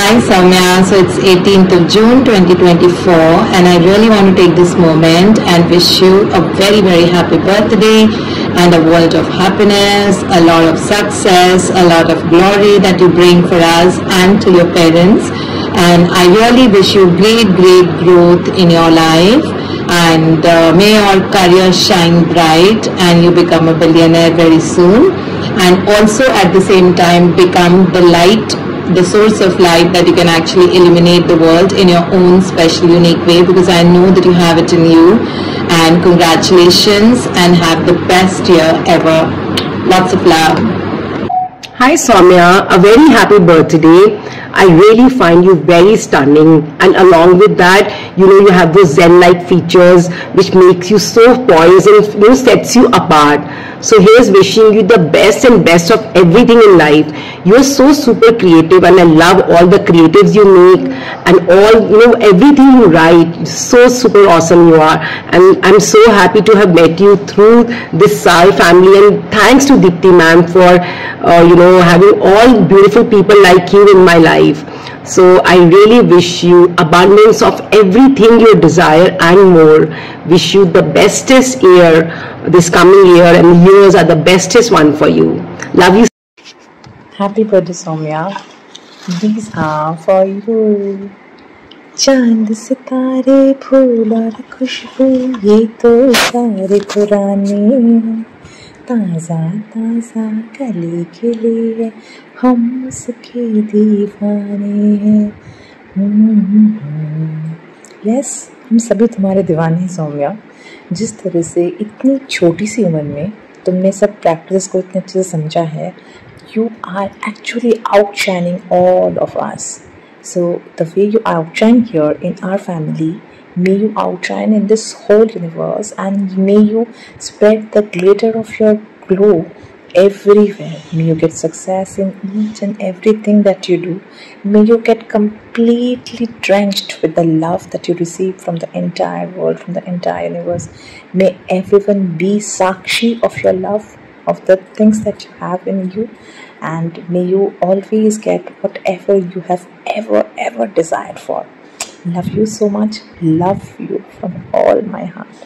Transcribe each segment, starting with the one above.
Hi Soumya, so it's 18th of June 2024 and I really want to take this moment and wish you a very happy birthday and a world of happiness, a lot of success, a lot of glory that you bring for us and to your parents. And I really wish you great growth in your life, and may your career shine bright and you become a billionaire very soon, and also at the same time become the light, the source of light that you can actually illuminate the world in your own special unique way, because I know that you have it in you. And congratulations and have the best year ever. Lots of love. Hi Soumya, a very happy birthday. I really find you very stunning, and along with that, you have those zen-like features which makes you so poised and sets you apart. So here's wishing you the best and best of everything in life. You're so super creative, and I love all the creatives you make and all everything you write. So super awesome you are, and I'm so happy to have met you through this Sai family. And thanks to Deepti ma'am for having all beautiful people like you in my life. So I really wish you abundance of everything you desire and more. Wish you the bestest year this coming year, and years are the bestest one for you. Love you. Happy birthday Soumya. These are for you. चांद सितारे फूल और खुशबू ये तो सारे पुराने, ताज़ा ताज़ा कली खिली है हम उसके दीवाने हैं। यस, हम सभी तुम्हारे दीवाने हैं सौम्या। जिस तरह से इतनी छोटी सी उम्र में तुमने सब प्रैक्टिस को इतने अच्छे से समझा है, you are actually outshining all of us. So the way you outshine here in our family, may you outshine in this whole universe, and may you spread the glitter of your glow everywhere. May you get success in each and everything that you do. May you get completely drenched with the love that you receive from the entire world, from the entire universe. May everyone be sakshi of your love, of the things that you have in you, and may you always get whatever you have ever desired for. Love you so much. Love you from all my heart.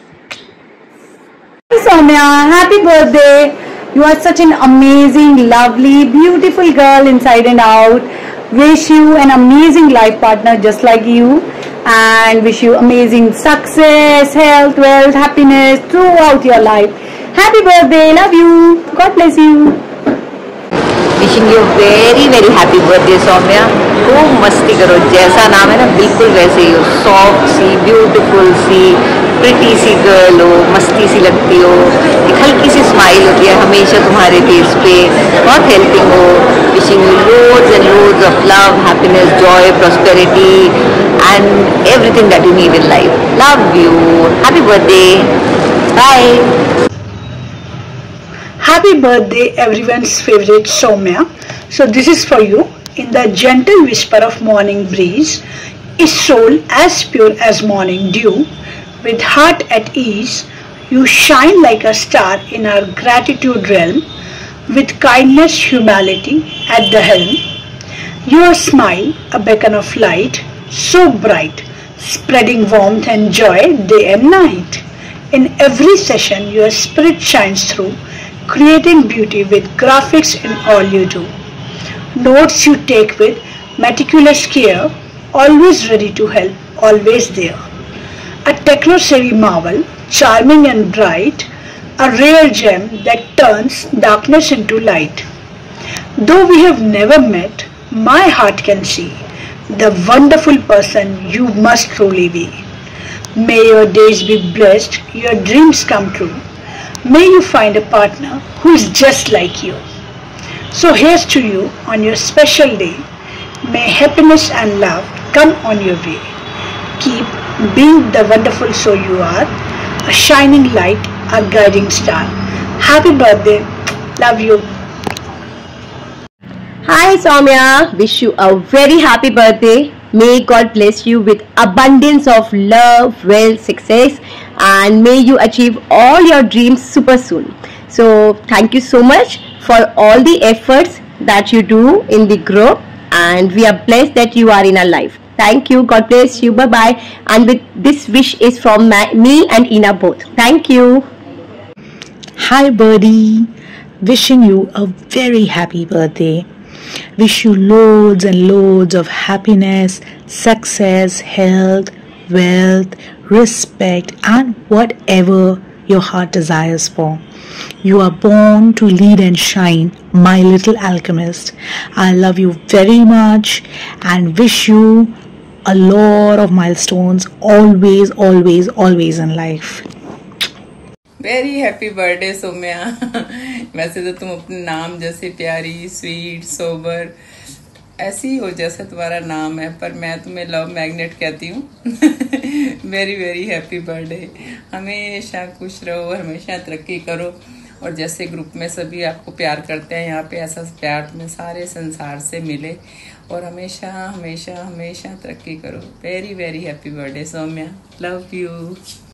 Soumya, happy birthday. You are such an amazing, lovely, beautiful girl inside and out. Wish you an amazing life partner just like you, and wish you amazing success, health, wealth, happiness throughout your life. Happy birthday. Love you. God bless you. Wishing you very happy birthday Saumya. खूब मस्ती करो, जैसा नाम है ना बिल्कुल वैसे ही हो। सॉफ्ट सी, ब्यूटीफुल सी, प्रिटी सी गर्ल हो, मस्ती सी लगती हो, एक हल्की सी स्माइल होती है हमेशा तुम्हारे फेस पे, बहुत हेल्पिंग हो। Wishing you loads and loads of love, happiness, joy, prosperity and everything that you need in life. Love you. Happy birthday. Bye. Happy birthday everyone's favorite Soumya. So this is for you. In the gentle whisper of morning breeze, is soul as pure as morning dew. With heart at ease, you shine like a star in our gratitude realm. With kindness, humility at the helm. Your smile, a beacon of light, so bright, spreading warmth and joy day and night. In every session, your spirit shines through, creating beauty with graphics in all you do. Notes you take with meticulous care, always ready to help, always there. A techno-savvy marvel, charming and bright, a rare gem that turns darkness into light. Though we have never met, my heart can see the wonderful person you must truly be. May your days be blessed, your dreams come true. May you find a partner who is just like you. So here's to you on your special day. May happiness and love come on your way. Keep being the wonderful soul you are, a shining light, a guiding star. Happy birthday. Love you. Hi Soumya, wish you a very happy birthday. May God bless you with abundance of love, wealth, success, and may you achieve all your dreams super soon. So thank you so much for all the efforts that you do in the group, and we are blessed that you are in our life. Thank you. God bless you. Bye bye. And with this wish is from me and Ina both. Thank you. Hi, Birdie. Wishing you a very happy birthday. Wish you loads and loads of happiness, success, health, wealth, respect, and whatever your heart desires for. You are born to lead and shine, my little alchemist. I love you very much and wish you a lot of milestones always, always, always in life. Very happy birthday Saumya. वैसे तो तुम अपने नाम जैसे प्यारी, sweet, sober ऐसी ही हो जैसा तुम्हारा नाम है, पर मैं तुम्हें लव मैग्नेट कहती हूँ। Very very happy birthday. हमेशा खुश रहो, हमेशा तरक्की करो, और जैसे ग्रुप में सभी आपको प्यार करते हैं, यहाँ पे ऐसा प्यार तुम्हें सारे संसार से मिले, और हमेशा हमेशा हमेशा तरक्की करो। Very very happy birthday Saumya. Love you.